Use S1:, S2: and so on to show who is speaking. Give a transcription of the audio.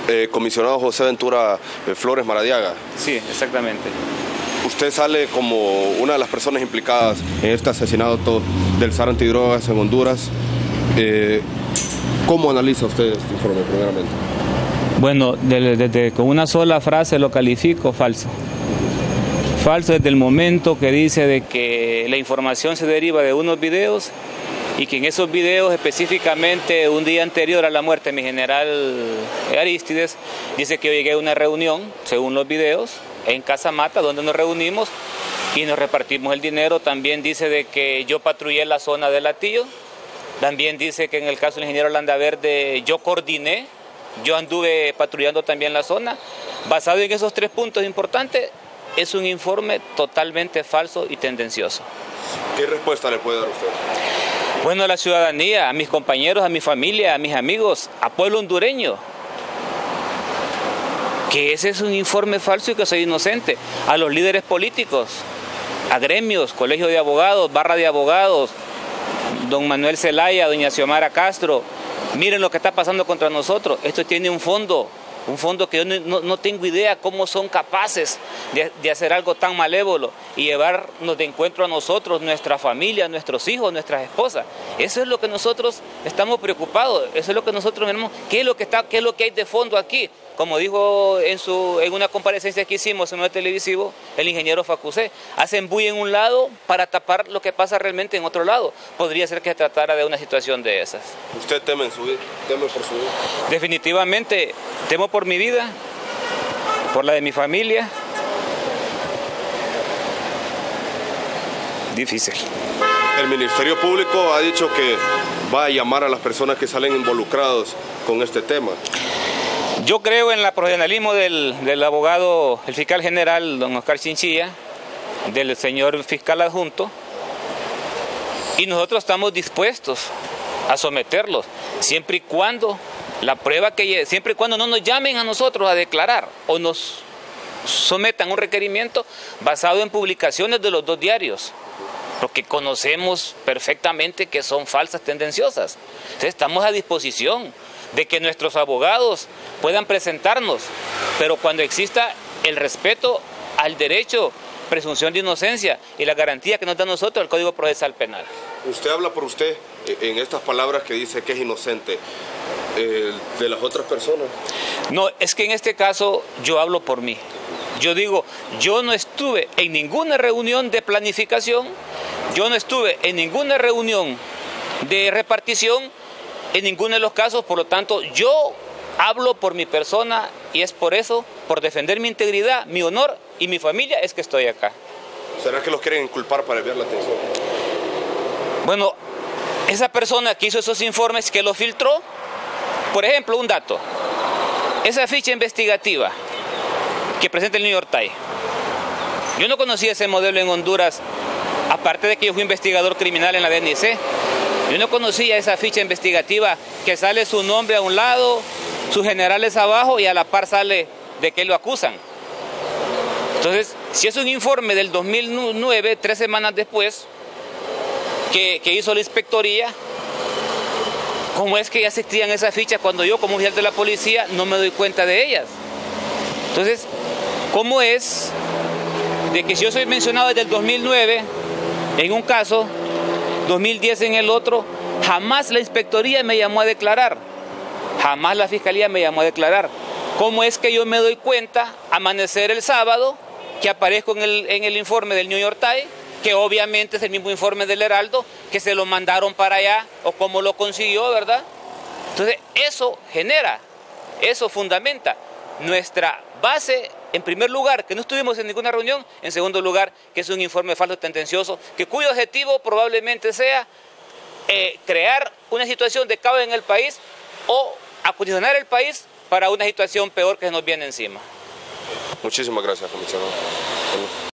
S1: Comisionado José Ventura Flores Maradiaga.
S2: Sí, exactamente.
S1: Usted sale como una de las personas implicadas en este asesinato del SAR antidrogas en Honduras. ¿Cómo analiza usted este informe, primeramente?
S2: Bueno, con una sola frase lo califico falso. Falso desde el momento que dice de que la información se deriva de unos videos y que en esos videos, específicamente un día anterior a la muerte de mi general Arístides, dice que yo llegué a una reunión, según los videos, en Casa Mata, donde nos reunimos y nos repartimos el dinero. También dice de que yo patrullé la zona de Latillo. También dice que en el caso del ingeniero Landaverde yo coordiné, yo anduve patrullando también la zona. Basado en esos 3 puntos importantes, es un informe totalmente falso y tendencioso.
S1: ¿Qué respuesta le puede dar usted?
S2: Bueno, a la ciudadanía, a mis compañeros, a mi familia, a mis amigos, a pueblo hondureño, que ese es un informe falso y que soy inocente. A los líderes políticos, a gremios, colegio de abogados, barra de abogados, don Manuel Zelaya, doña Xiomara Castro, miren lo que está pasando contra nosotros. Esto tiene un fondo que yo no tengo idea cómo son capaces de hacer algo tan malévolo y llevarnos de encuentro a nosotros, nuestra familia, nuestros hijos, nuestras esposas. Eso es lo que nosotros estamos preocupados, eso es lo que nosotros vemos, qué es lo que hay de fondo aquí. Como dijo en una comparecencia que hicimos en un televisivo, el ingeniero Facusé, hacen bulla en un lado para tapar lo que pasa realmente en otro lado. Podría ser que se tratara de una situación de esas.
S1: ¿Usted teme por su vida?
S2: Definitivamente, temo por mi vida, por la de mi familia. Difícil.
S1: El Ministerio Público ha dicho que va a llamar a las personas que salen involucrados con este tema.
S2: Yo creo en el profesionalismo del abogado, el fiscal general, don Oscar Chinchilla, del señor fiscal adjunto, y nosotros estamos dispuestos a someterlos, siempre y cuando siempre y cuando no nos llamen a nosotros a declarar o nos sometan un requerimiento basado en publicaciones de los 2 diarios, porque conocemos perfectamente que son falsas, tendenciosas. Entonces estamos a disposición de que nuestros abogados puedan presentarnos, pero cuando exista el respeto al derecho, presunción de inocencia y la garantía que nos da a nosotros el Código Procesal Penal.
S1: Usted habla por usted en estas palabras que dice que es inocente. ¿De las otras personas?
S2: No, es que en este caso yo hablo por mí. Yo digo, yo no estuve en ninguna reunión de planificación, yo no estuve en ninguna reunión de repartición, en ninguno de los casos, por lo tanto, yo hablo por mi persona y es por eso, por defender mi integridad, mi honor y mi familia, es que estoy acá.
S1: ¿Será que los quieren inculpar para desviar la atención?
S2: Bueno, esa persona que hizo esos informes, que los filtró, por ejemplo, un dato, esa ficha investigativa que presenta el New York Times, yo no conocía ese modelo en Honduras, aparte de que yo fui investigador criminal en la DNC. Yo no conocía esa ficha investigativa que sale su nombre a un lado, sus generales abajo y a la par sale de que lo acusan. Entonces, si es un informe del 2009, 3 semanas después, que hizo la inspectoría, ¿cómo es que ya existían esas fichas cuando yo como oficial de la policía no me doy cuenta de ellas? Entonces, ¿cómo es de que si yo soy mencionado desde el 2009 en un caso, 2010 en el otro, jamás la inspectoría me llamó a declarar, jamás la fiscalía me llamó a declarar? ¿Cómo es que yo me doy cuenta, amanecer el sábado, que aparezco en el informe del New York Times, que obviamente es el mismo informe del Heraldo, que se lo mandaron para allá, o cómo lo consiguió, ¿verdad? Entonces, eso genera, eso fundamenta nuestra base, en primer lugar, que no estuvimos en ninguna reunión, en segundo lugar, que es un informe falso tendencioso, cuyo objetivo probablemente sea crear una situación de caos en el país o acondicionar el país para una situación peor que nos viene encima.
S1: Muchísimas gracias, comisionado.